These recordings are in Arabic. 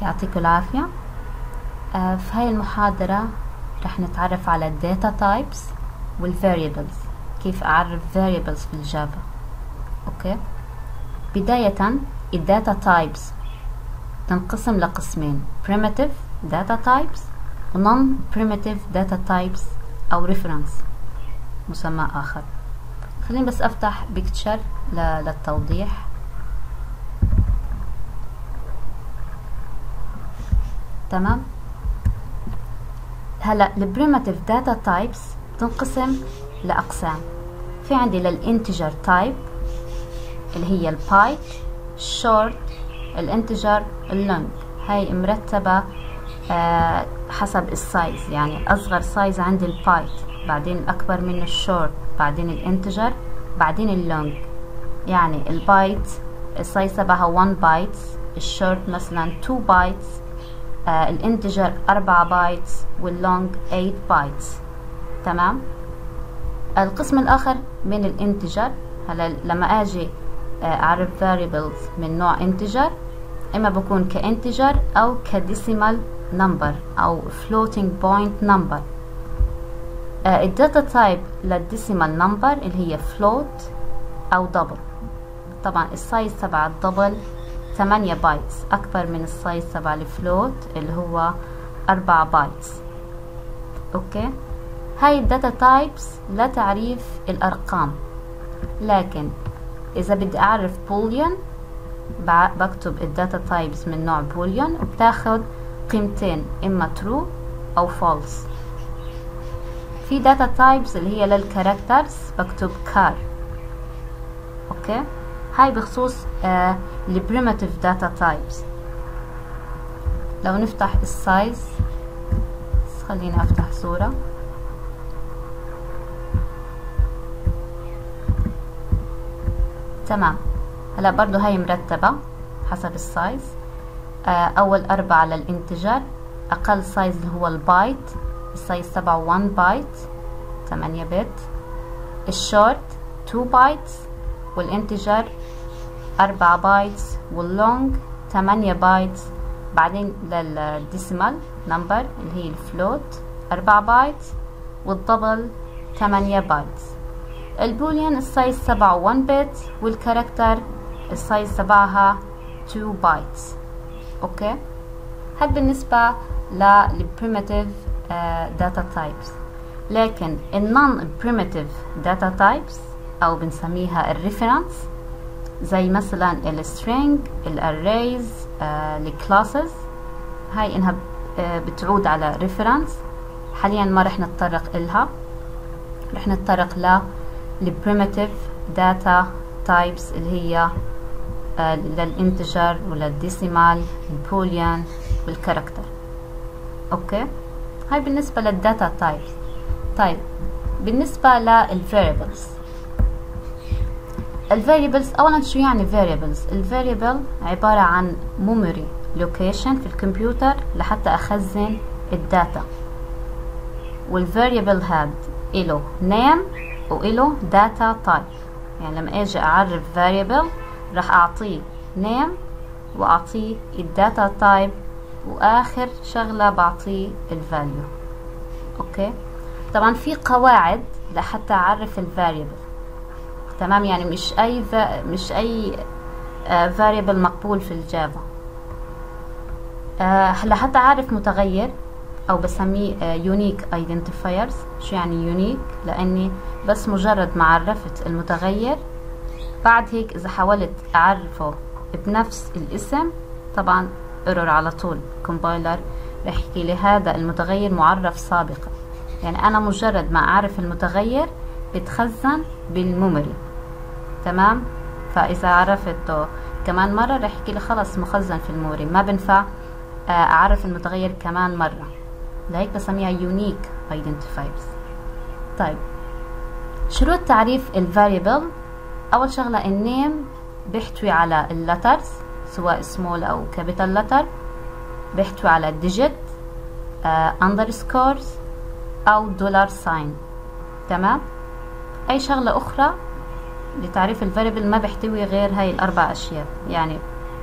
يعطيكم العافية. في هاي المحاضرة رح نتعرف على الداتا تايبس والفاريبلز، كيف أعرف variables في الجافا. أوكي، بداية الداتا تايبس تنقسم لقسمين: primitive data types و non-primitive data types أو reference مسمى آخر. خليني بس أفتح بيكتشر للتوضيح. تمام. هلا البريمتيف داتا تايبس تنقسم لأقسام. في عندي للانتجر تايب اللي هي البايت، الشورت، الانتجر، اللونج. هاي مرتبة حسب السايز، يعني أصغر سايز عندي البايت، بعدين الأكبر منه الشورت، بعدين الانتجر، بعدين اللونج. يعني البايت السايز تبعها 1 بايت، الشورت مثلا 2 بايتس، الانتجر 4 بايتس، واللونج 8 بايتس. تمام. القسم الآخر من الانتجر، هلا لما أجي أعرف variables من نوع انتجر، إما بكون كانتجر أو كديسيمال نمبر أو floating point number. الداتا تايب للديسيمال نمبر اللي هي float أو double. طبعا السايز تبع الدبل 8 بايتس، أكبر من السايز تبع الفلوت اللي هو 4 بايتس. أوكي، هاي الداتا تايبس لتعريف الأرقام، لكن إذا بدي أعرف بوليان بكتب الداتا تايبس من نوع بوليان وبتاخد قيمتين، إما true أو false. في داتا تايبس اللي هي للكاركترز بكتب char. أوكي، هاي بخصوص البريمتيف داتا تايبس. لو نفتح السايز، خليني افتح صورة. تمام. هلا برضو هاي مرتبة حسب السايز. اول 4 للانتجر، اقل سايز اللي هو البايت، السايز تبعه 1 بايت 8 بت، الشورت 2 بايتس، والانتجر 4 بايتس، واللونج 8 بايتس. بعدين للديسيمال نمبر اللي هي الفلوت 4 بايتس، والدبل 8 بايتس. البوليان السايز تبعه 1 بت، والكاركتر السايز تبعها 2 بايتس. اوكي، هاد بالنسبة للبريمتيف داتا تايبس. لكن النون بريمتيف داتا تايبس او بنسميها الريفرنس، زي مثلا السترينج، الاريز، الكلاسز، هاي انها بتعود على ريفرنس. حاليا ما رح نتطرق إلها، رح نتطرق للبريمتيف داتا تايبس اللي هي للانتجر وللديسيمال، البوليان، والكاركتر. اوكي، هاي بالنسبة للداتا تايبس. طيب بالنسبة للفاريبلز، الفاريبلز اولا شو يعني variables؟ الفاريبل عبارة عن memory location في الكمبيوتر لحتى اخزن الداتا، والفاريبل هاد إله name وإله data type. يعني لما اجي اعرف variable راح اعطيه name واعطيه الداتا type، واخر شغلة بعطيه الفاليو. اوكي، طبعا في قواعد لحتى اعرف الفاريبل. تمام، يعني مش اي variable مقبول في الجافا. لحتى اعرف متغير او بسميه unique identifiers. شو يعني unique؟ لاني بس مجرد ما عرفت المتغير، بعد هيك اذا حاولت اعرفه بنفس الاسم، طبعا error على طول. كومبايلر رح يحكي لي هذا المتغير معرف سابقا. يعني انا مجرد ما اعرف المتغير بتخزن بالميموري. تمام، فاذا عرفته كمان مرة رح يحكي لي خلص مخزن في الميموري، ما بنفع اعرف المتغير كمان مرة. لهيك بسميها unique identifiers. طيب، شروط تعريف الفاريبل. اول شغلة النيم بيحتوي على اللترز سواء small او capital letter، بيحتوي على digit، underscores او دولار ساين. تمام. اي شغلة اخرى لتعريف الفاريبل ما بيحتوي غير هاي الاربع اشياء، يعني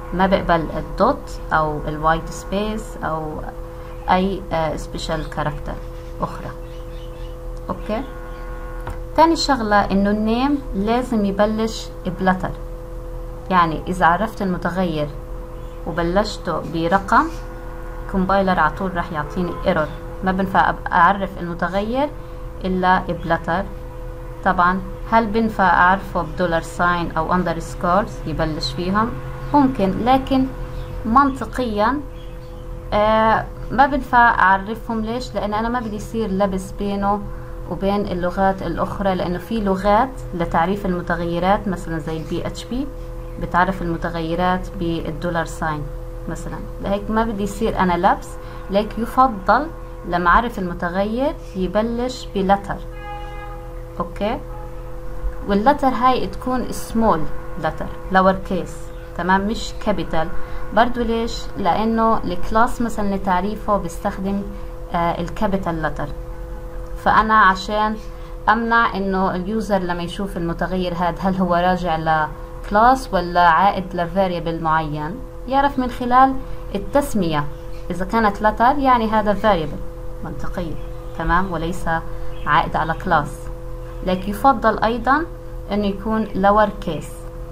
ما بقبل الدوت او الوايت سبيس او اي سبيشال كاركتر اخرى. اوكي. تاني شغلة انه النيم لازم يبلش بلتر، يعني اذا عرفت المتغير وبلشته برقم كومبايلر على طول راح يعطيني ايرور. ما بنفع اعرف المتغير الا بلتر. طبعا هل بنفع اعرفه بدولار ساين او اندرسكورز يبلش فيهم؟ ممكن، لكن منطقيا ما بنفع اعرفهم. ليش؟ لان انا ما بدي يصير لبس بينه وبين اللغات الاخرى، لانه في لغات لتعريف المتغيرات مثلا زي PHP بتعرف المتغيرات بالدولار ساين مثلا، لهيك ما بدي يصير انا لبس. ليك يفضل لما اعرف المتغير يبلش بلتر. اوكي. واللتر هاي تكون سمول لتر، لور كيس، تمام، مش كابيتال. برضو ليش؟ لانه الكلاس مثلا لتعريفه بيستخدم الكابيتال لتر، فانا عشان امنع انه اليوزر لما يشوف المتغير هذا هل هو راجع لكلاس ولا عائد لفاريبل معين، يعرف من خلال التسمية. اذا كانت لتر يعني هذا فاريبل منطقيا، تمام، وليس عائد على كلاس. لكن يفضل ايضا انه يكون lower case.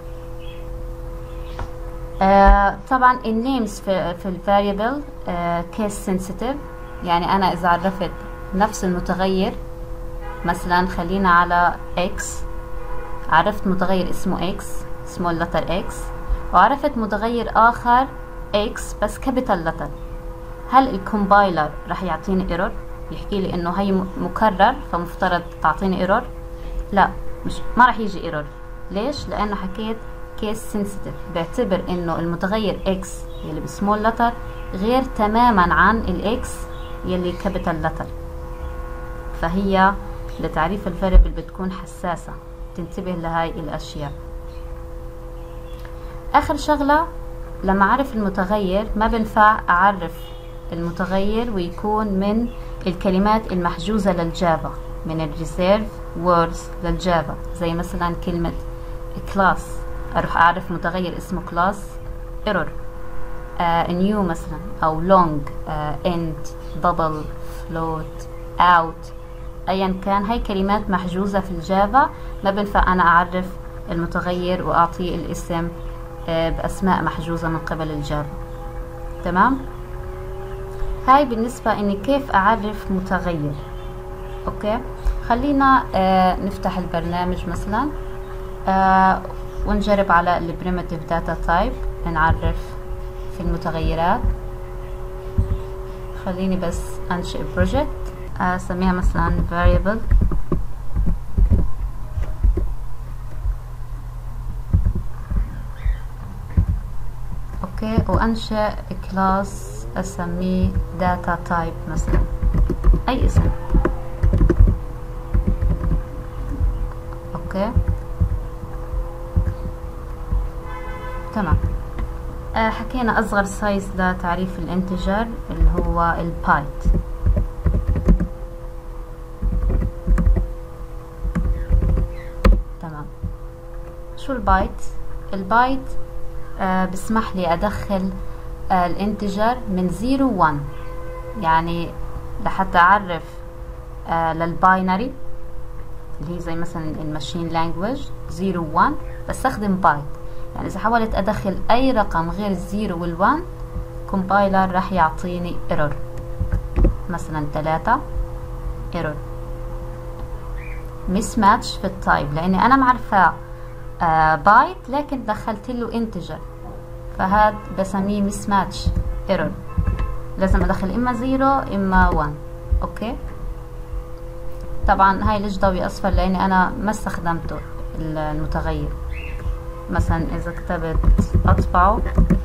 طبعا النيمز في الفاريبل case sensitive، يعني انا اذا عرفت نفس المتغير مثلا خلينا على x، عرفت متغير اسمه x small letter x، وعرفت متغير اخر x بس capital letter، هل الكومبايلر راح يعطيني ايرور؟ يحكي لي انه هي مكرر فمفترض تعطيني ايرور؟ لا، ما راح يجي ايرور. ليش؟ لانه حكيت كيس سنسيتيف، بعتبر انه المتغير x يلي بسمول لتر غير تماما عن الاكس يلي كابيتال لتر، فهي لتعريف الفاريبل بتكون حساسة، تنتبه لهاي الاشياء. اخر شغلة، لما اعرف المتغير ما بنفع اعرف المتغير ويكون من الكلمات المحجوزة للجافا، من الريزيرف ووردز للجافا، زي مثلا كلمة كلاس، اروح اعرف متغير اسمه كلاس ايرور. نيو مثلا، او لونج، انت، دبل، فلوت، اوت، ايا كان، هاي كلمات محجوزة في الجافا، ما بنفع انا اعرف المتغير واعطيه الاسم باسماء محجوزة من قبل الجافا. تمام. هاي بالنسبة اني كيف اعرف متغير. اوكي، خلينا نفتح البرنامج مثلا ونجرب على البريمتيف داتا تايب نعرف في المتغيرات. خليني بس انشئ بروجكت اسميها مثلا variable. اوكي، وانشئ كلاس اسميه داتا تايب مثلا، اي اسم. اوكي، تمام. حكينا اصغر سايز لتعريف الانتجر اللي هو البايت. تمام. شو البايت؟ البايت بسمح لي ادخل الانتجر من 0 و 1، يعني لحتى اعرف للباينري اللي هي زي مثلا الماشين لانجويج 0 و 1 بستخدم بايت. يعني اذا حاولت ادخل اي رقم غير الزيرو والوان كومبايلر راح يعطيني ايرور، مثلا 3 ايرور. مس ماتش في التايب، لاني انا معرفه بايت لكن دخلت له انتجر، فهاد بسميه مس ماتش ايرور، لازم ادخل اما 0 اما 1. اوكي، طبعا هاي ليش ضوي اصفر؟ لاني انا ما استخدمته المتغير. مثلا اذا كتبت اطبعه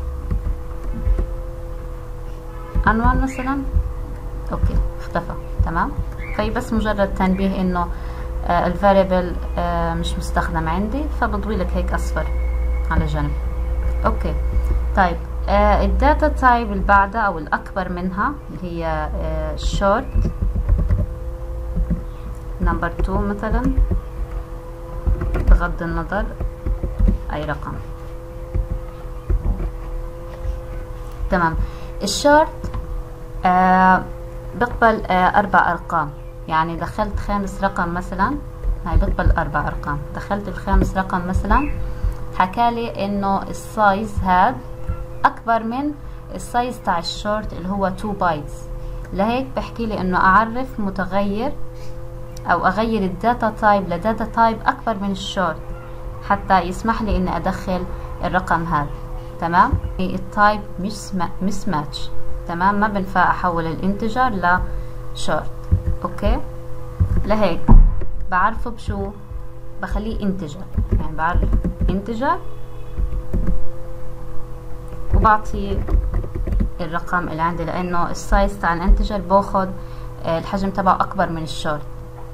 عنوان مثلا، اوكي اختفى. تمام. في بس مجرد تنبيه انه الفاريبل مش مستخدم عندي، فبضوي لك هيك اصفر على جنب. اوكي، طيب الداتا تايب اللي بعدها او الاكبر منها اللي هي شورت نمبر 2 مثلا، بغض النظر اي رقم. تمام. الشورت بقبل 4 أرقام، يعني دخلت خامس رقم مثلا، هاي بقبل 4 أرقام، دخلت الخامس رقم مثلا حكالي انه السايز هاد اكبر من السايز تاع الشورت اللي هو 2 بايتس، لهيك بحكي لي انه اعرف متغير او اغير الداتا تايب لداتا تايب اكبر من الشورت حتى يسمح لي اني ادخل الرقم هذا. تمام. التايب مش ماتش. تمام. ما بنفع احول الانتجر لشورت. اوكي. لهيك بعرفه بشو؟ بخليه انتجر، يعني بعرف انتجر وبعطي الرقم اللي عندي، لانه السايز تاع الانتجر باخد الحجم تبعه اكبر من الشورت.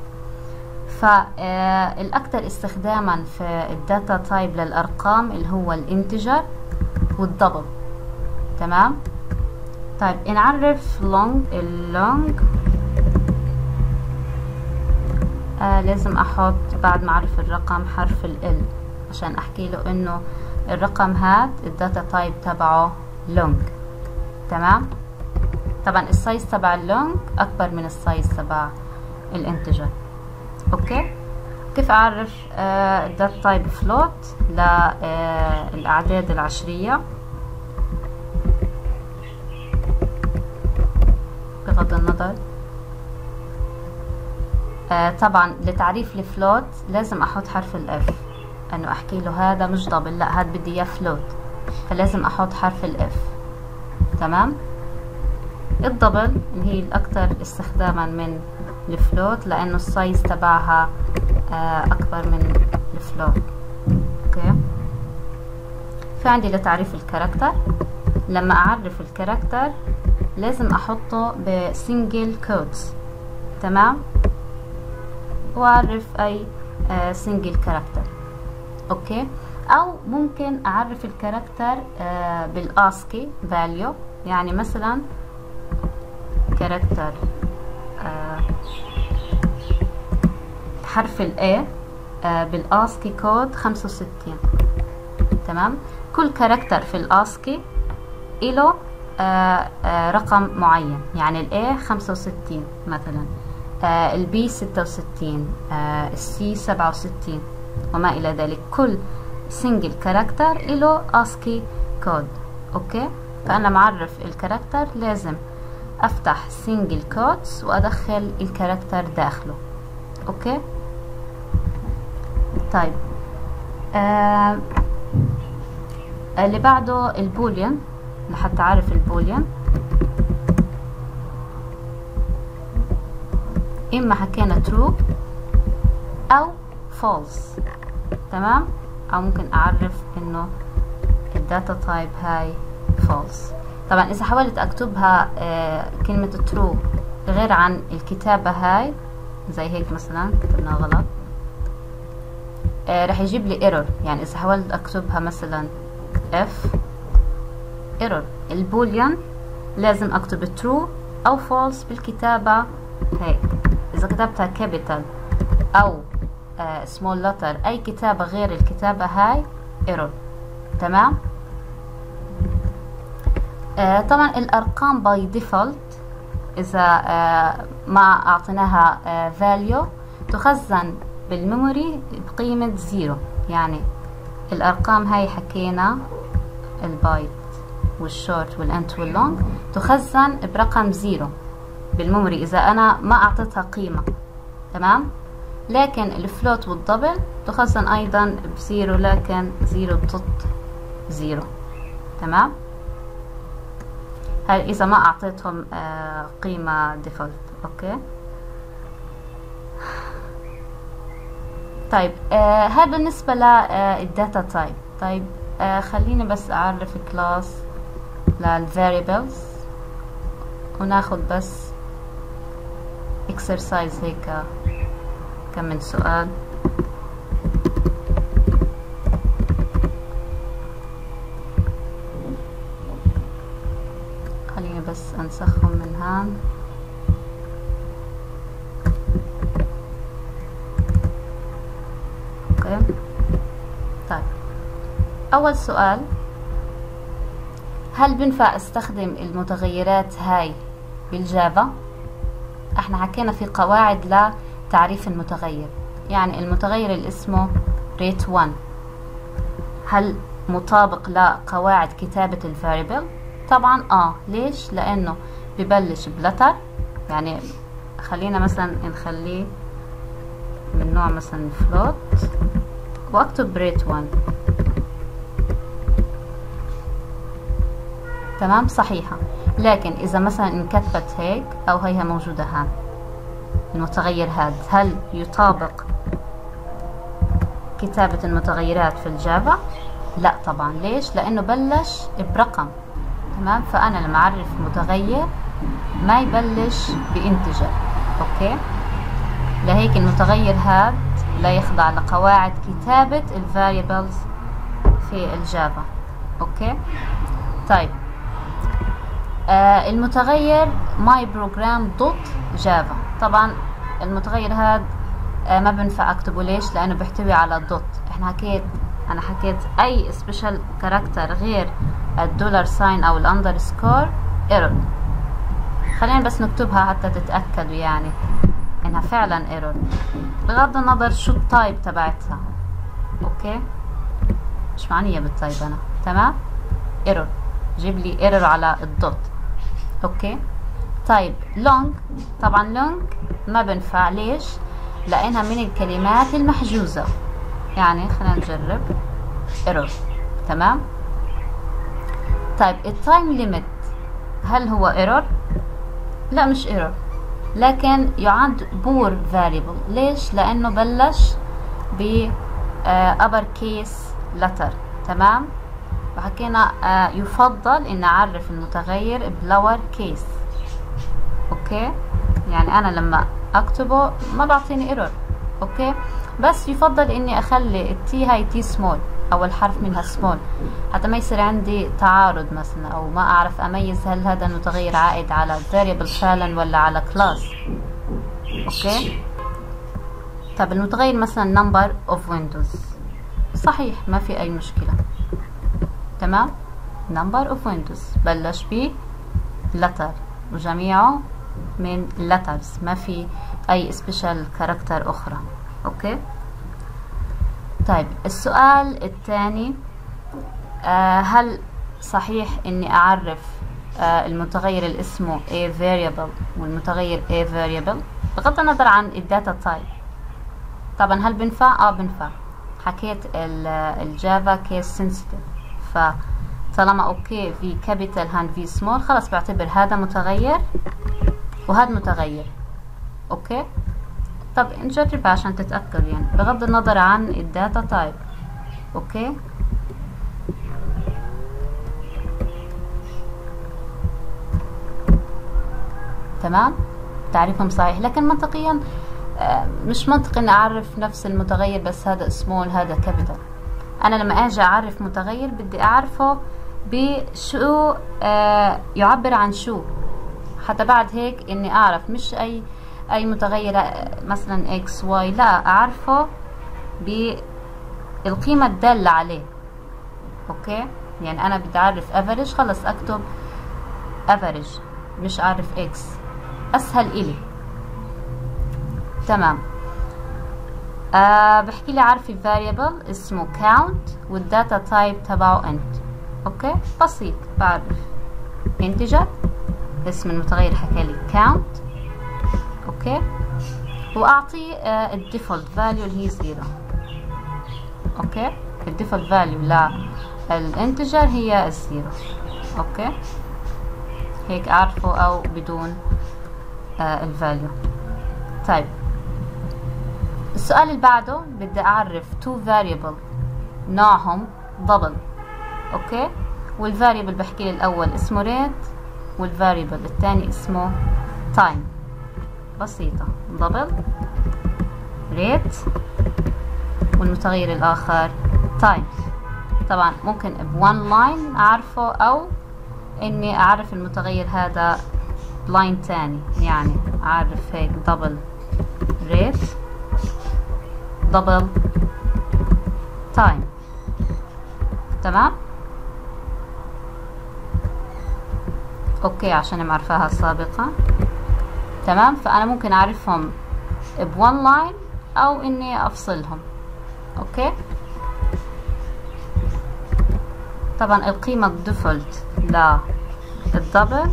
فالاكثر استخداما في الداتا تايب للارقام اللي هو الانتجر والدبل. تمام. طيب نعرف اللونج لازم احط بعد ما اعرف الرقم حرف ال عشان احكي له انه الرقم هاد الداتا تايب تبعه لونج. تمام. طبعا السايز تبع اللونج اكبر من السايز تبع الانتجر. اوكي. كيف اعرف الداتا تايب فلوت للاعداد العشرية؟ بغض النظر طبعا لتعريف الفلوت لازم احط حرف الاف، انه احكي له هذا مش دبل، لا هذا بدي اياه فلوت، فلازم احط حرف الاف. تمام. الدبل اللي هي الاكثر استخداما من الفلوت لانه السايز تبعها اكبر من الفلوت. اوكي. في عندي لتعريف الكاركتر، لما اعرف الكاركتر لازم احطه بسنجل كوتس. تمام. واعرف اي سنجل كاركتر. اوكي. او ممكن اعرف الكاركتر بالاسكي فاليو، يعني مثلا كاركتر حرف ال A بالاسكي كود 65. تمام. كل كاركتر في الاسكي له رقم معين، يعني ال A 65 مثلا، ال B 66، ال C 67 وما الى ذلك. كل سنجل كاركتر له اسكي كود. اوكي. فانا معرف الكاركتر لازم افتح سنجل كودز وادخل الكاركتر داخله. اوكي. طيب اللي بعده البوليان، لحتى اعرف البوليان اما حكينا true او false. تمام. او ممكن اعرف انه الداتا تايب هاي false. طبعا اذا حاولت اكتبها كلمة true غير عن الكتابة هاي زي هيك مثلا كتبناها غلط رح يجيب لي error. يعني اذا حاولت اكتبها مثلا f error. البوليان لازم اكتب true او false بالكتابة هيك. اذا كتبتها capital او small letter اي كتابة غير الكتابة هاي error. تمام. طبعا الارقام باي ديفولت اذا ما اعطيناها value تخزن بالميموري بقيمة 0. يعني الارقام هاي حكينا البايت والشورت والانت واللونج تخزن برقم 0 بالميموري اذا انا ما اعطيتها قيمة. تمام. لكن الفلوت والدبل تخزن ايضا بزيرو، لكن 0.0. تمام. هاي اذا ما اعطيتهم قيمة ديفولت. اوكي. طيب هذا بالنسبة للداتا تايب. طيب خليني بس اعرف كلاس للفاريبلز وناخد بس exercise هيك كم من سؤال. خليني بس انسخهم من هان. اوكي. طيب اول سؤال، هل بنفع استخدم المتغيرات هاي بالجافا؟ احنا حكينا في قواعد لتعريف المتغير. يعني المتغير اللي اسمه rate 1 هل مطابق لقواعد كتابة الفاريبل؟ طبعا ليش؟ لانه ببلش بلتر، يعني خلينا مثلا نخليه من نوع مثلا float واكتب rate 1. تمام، صحيحة. لكن اذا مثلا انكتبت هيك او هيها موجودة هان المتغير هذا، هل يطابق كتابة المتغيرات في الجافا؟ لا طبعا. ليش؟ لانه بلش برقم. تمام، فانا لما اعرف متغير ما يبلش بانتجر. اوكي، لهيك المتغير هذا لا يخضع لقواعد كتابة الفاريبلز في الجافا. اوكي، طيب المتغير my program dot java. طبعا المتغير هذا ما بنفع اكتبه. ليش؟ لانه بيحتوي على دوت. انا حكيت اي سبيشال كاركتر غير الدولار ساين او الاندرسكور ايرور. خلينا بس نكتبها حتى تتاكدوا يعني انها فعلا ايرور، بغض النظر شو التايب تبعتها. اوكي، مش معنيه بالتايب انا. تمام، ايرور، جيب لي ايرور على الدوت. اوكي، طيب لونج، طبعا لونج ما بنفع. ليش؟ لانها من الكلمات المحجوزة. يعني خلينا نجرب ايرور. تمام، طيب التايم ليميت هل هو ايرور؟ لا مش ايرور، لكن يعد بور فاريبل. ليش؟ لانه بلش ب upper case letter. تمام، وحكينا يفضل ان اعرف المتغير بلور كيس. اوكي، يعني انا لما اكتبه ما بعطيني ايرور. اوكي، بس يفضل اني اخلي التي هاي تي سمول، اول حرف منها سمول، حتى ما يصير عندي تعارض مثلا، او ما اعرف اميز هل هذا المتغير عائد على فاريبل فعلا ولا على كلاس. اوكي، طب المتغير مثلا number of windows، صحيح ما في اي مشكلة. تمام، number of windows بلش ب letter وجميعه من letters، ما في اي special كاركتر اخرى. اوكي، طيب السؤال الثاني، هل صحيح اني اعرف المتغير اللي اسمه a variable والمتغير a variable بغض النظر عن الداتا تايب؟ طبعا هل بنفع؟ بنفع. حكيت الجافا كيس سنسيتيف، فطالما اوكي في كابيتال هاند في سمول خلاص بعتبر هذا متغير وهذا متغير. اوكي، طب نجربها عشان تتأكدوا يعني بغض النظر عن الداتا تايب. اوكي، تمام، تعريفهم صحيح، لكن منطقيا مش منطقي اني اعرف نفس المتغير بس هذا سمول هذا كابيتال. انا لما اجي اعرف متغير بدي اعرفه بشو يعبر عن شو، حتى بعد هيك اني اعرف مش اي متغير مثلا اكس واي، لا اعرفه بالقيمة الدالة عليه. اوكي، يعني انا بدي اعرف افريج، خلص اكتب افريج مش اعرف اكس، اسهل الي. تمام، بحكي لي عارفي variable اسمه count والداتا تايب تبعه int. اوكي، بسيط، بعرف integer اسم المتغير حكى لي count. اوكي، واعطي الديفولت فاليو اللي هي 0. اوكي، الديفولت فاليو للانتجر هي 0. اوكي، هيك اعرفه او بدون الفاليو. طيب السؤال اللي بعده بدي اعرف two variable نوعهم double. اوكي، والفاريبل بحكي لي الاول اسمه rate والفاريبل الثاني اسمه time. بسيطة، double rate والمتغير الاخر time. طبعا ممكن بone line اعرفه او اني اعرف المتغير هذا لاين تاني، يعني اعرف هيك double rate double time. تمام، اوكي عشان معرفاها سابقا. تمام، فانا ممكن اعرفهم بون لاين او اني افصلهم. اوكي، طبعا القيمة الديفولت للدبل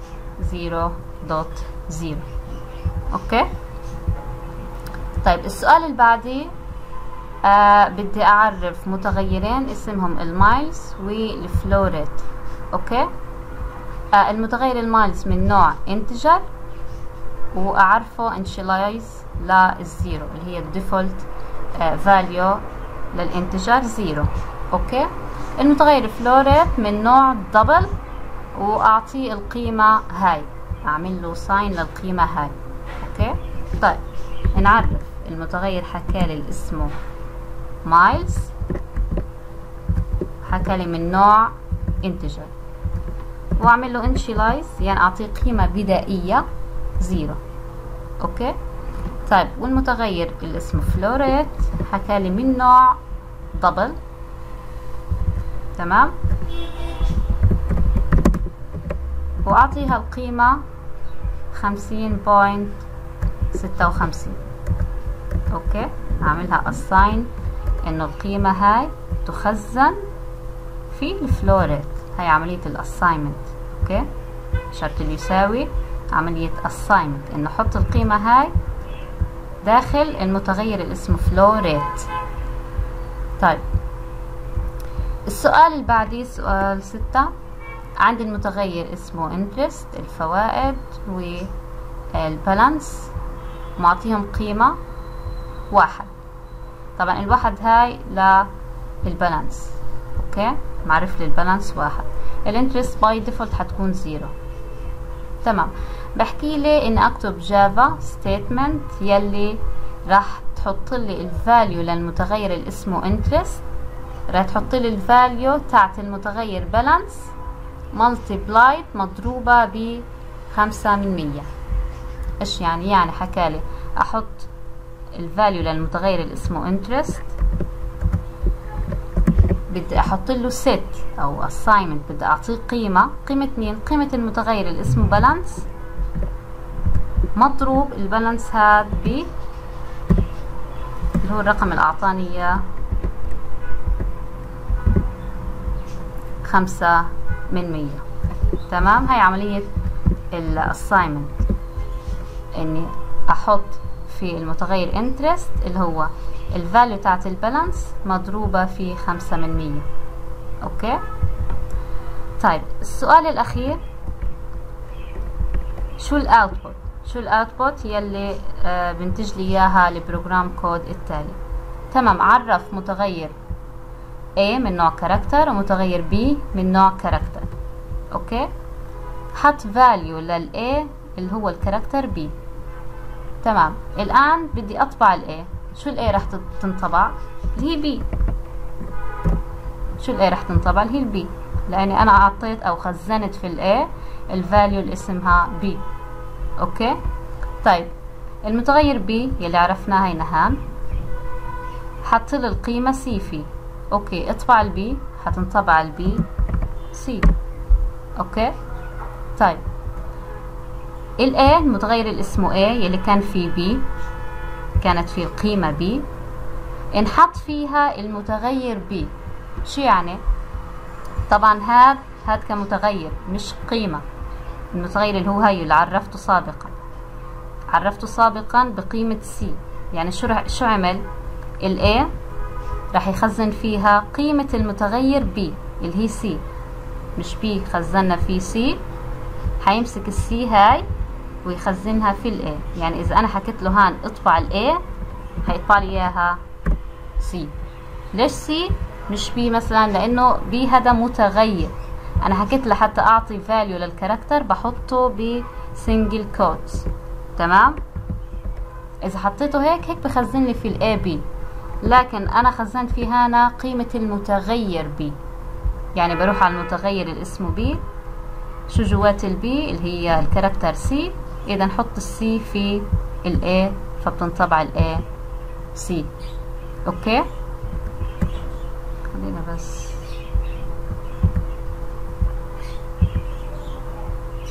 0.0. اوكي، طيب السؤال اللي بعديه بدي اعرف متغيرين اسمهم المايلز والفلوريت. اوكي، المتغير المايلز من نوع انتجر واعرفه انشلايز للزيرو اللي هي الديفولت فاليو للانتجر 0. اوكي، المتغير فلوريت من نوع دبل واعطيه القيمة هاي، اعمل له ساين للقيمة هاي. اوكي، طيب نعرف المتغير حكالي اسمه مايلز، حكالي من نوع انتجر واعمل له انشلايز يعني اعطيه قيمة بدائية 0. اوكي، طيب والمتغير اللي اسمه فلوريت حكالي من نوع دبل. تمام، واعطيها القيمة 50.56. اوكي، اعملها assign انه القيمة هاي تخزن في الفلوريت. هاي عملية الاساينمنت. اوكي، شرط اللي يساوي عملية assignment انه حط القيمة هاي داخل المتغير اللي اسمه فلوريت. طيب السؤال اللي بعديه سؤال 6. عندي المتغير اسمه interest الفوائد والبالانس معطيهم قيمة 1. طبعا الواحد هاي للبالانس. اوكي، معرف لي البالانس 1. الانترست باي ديفولت حتكون 0. تمام، بحكي لي ان اكتب جافا ستيتمنت يلي راح تحط لي الفاليو للمتغير اللي اسمه interest، راح تحط لي الفاليو تاعت المتغير بالانس ملتبلايد مضروبة ب5%. ايش يعني؟ يعني حكالي احط الفاليو للمتغير اللي اسمه interest، بدي احط له set او assignment، بدي اعطيه قيمة مين؟ قيمة المتغير اللي اسمه بالانس مضروب البالانس هاد ب اللي هو الرقم اللي اعطاني اياه 5%. تمام، هاي عملية الاساينمنت اني احط في المتغير interest اللي هو الفاليو تاعت البالانس مضروبة في 5%. اوكي، طيب السؤال الاخير شو الاوتبوت؟ شو الاوتبوت يلي بنتج لي اياها البروجرام كود التالي. تمام، عرف متغير A من نوع كاركتر ومتغير B من نوع كاركتر. اوكي، حط فاليو لل A اللي هو الكاركتر B. تمام، الان بدي اطبع ال A. شو ال A راح تنطبع؟ اللي هي B. شو ال A راح تنطبع؟ اللي هي ال B، لاني انا اعطيت او خزنت في ال A الفاليو اللي اسمها B. اوكي، طيب المتغير B يلي عرفناه هي نهان، حط لي القيمة C فيه. اوكي، اطبع البي حتنطبع البي سي. اوكي، طيب الاي المتغير اللي اسمه A يلي كان فيه B، كانت فيه القيمة B، انحط فيها المتغير B. شو يعني؟ طبعا هاد كمتغير مش قيمة. المتغير اللي هو هاي اللي عرفته سابقا بقيمة C. يعني شو عمل؟ A راح يخزن فيها قيمة المتغير B اللي هي C، مش B خزننا في C، حيمسك C هاي ويخزنها في ال A. يعني إذا أنا حكيت له هان اطبع ال A هيطبع لي إياها C. ليش C مش B مثلا؟ لأنه B هذا متغير، أنا حكيت له حتى أعطي فاليو للكاركتر بحطه بسنجل كوتس. تمام، إذا حطيته هيك بخزن لي في ال A B، لكن انا خزنت في هنا قيمة المتغير B. يعني بروح على المتغير اللي اسمه B، شو جوات ال B اللي هي الكاركتر C، اذا نحط ال C في ال A فبتنطبع ال A C. اوكي، خلينا بس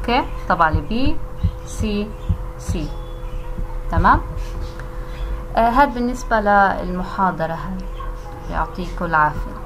اوكي، طبعا لي بي سي سي. تمام. هاد بالنسبة للمحاضرة هاي، يعطيكم العافية.